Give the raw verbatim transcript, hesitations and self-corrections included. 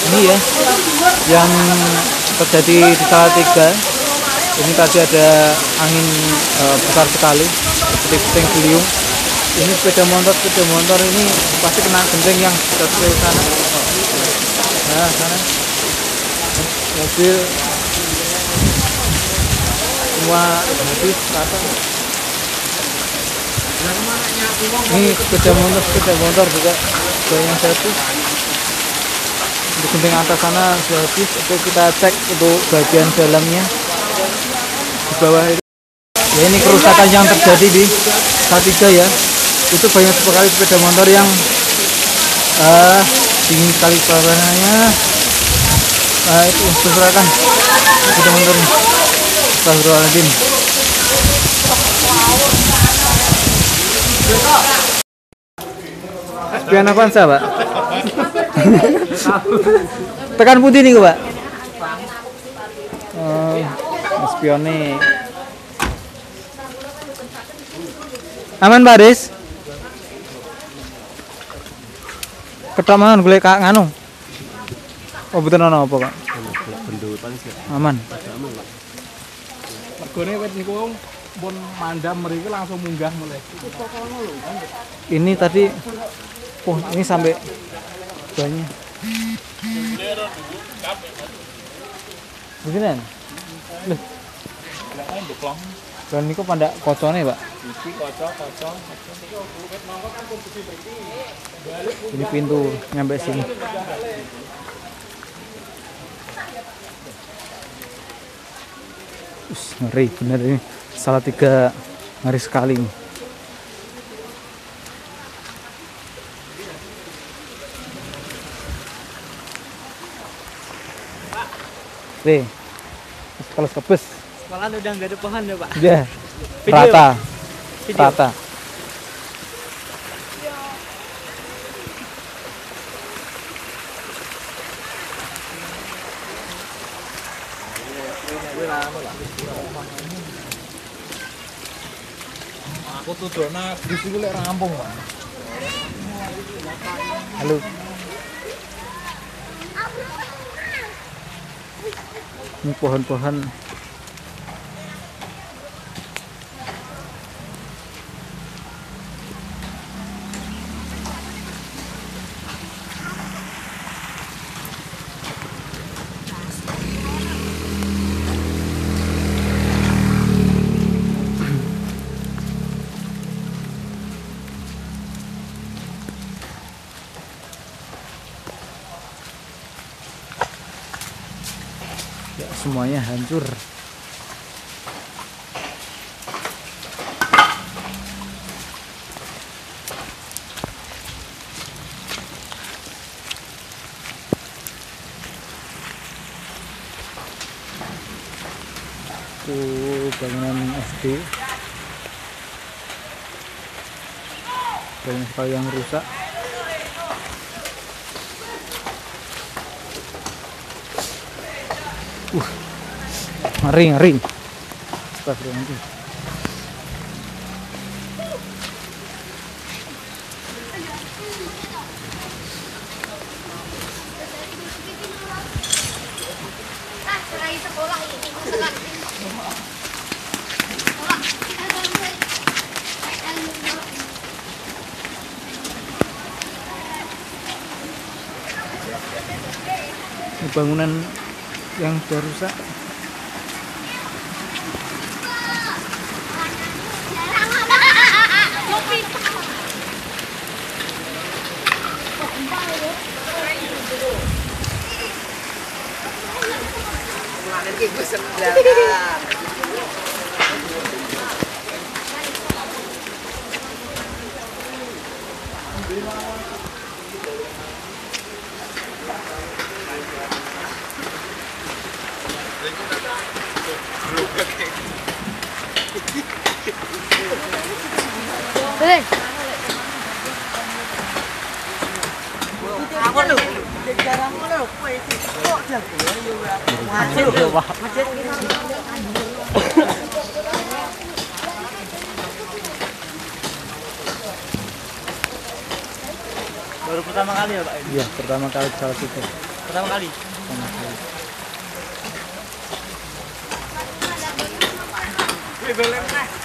ini ya yang terjadi di Salatiga. Ini tadi ada angin e, besar sekali, seperti puting beliung. Ini sepeda motor, sepeda motor ini pasti kena genteng yang jatuh ke sana. Nah, sana mobil semua habis rata. Ini sepeda motor, sepeda motor juga banyak yang jatuh. Untuk genteng atas sana sudah habis. Oke, kita cek untuk bagian dalamnya di bawah itu. Ya, ini kerusakan yang terjadi di Salatiga ya. Itu banyak sekali sepeda motor yang uh, dingin sekali suaranya. Uh, itu berserakan sepeda motornya. Astagfirullahaladzim. Spion Avanza, Pak. Tekan putih nih, Pak. Oh, spion nih. Aman, Pak Des? Ketomangan golek kak nganu. Oh, betul ana apa, Pak? Aman. Mergone wit niku pun mandam mriki langsung munggah mulai. Ini tadi oh, ini sampai banyak. Beginian. Loh. Dan niku pada kocone, Pak. Iki kaca-kaca. Ini pintu nyampe sini. Us, ngeri bener ini. Salatiga ngeri sekali nih. Nih, kalau kepes. Sekolah udah nggak ada pohon ya, Pak? Ya, rata, Video. rata. Aku tuh dona di sini lek rampung, Pak. Halo. Ini pohon-pohon. Ya, semuanya hancur. Tuh bangunan S D. Banyak sekali yang rusak. Uh, ngeri, ngeri. Astagfirullahaladzim. Ini bangunan yang sudah rusak. Hei. Baru pertama kali ya, Pak? Iya, pertama kali ke Salatiga. Pertama kali. Pertama kali. Wih, belem, Teh.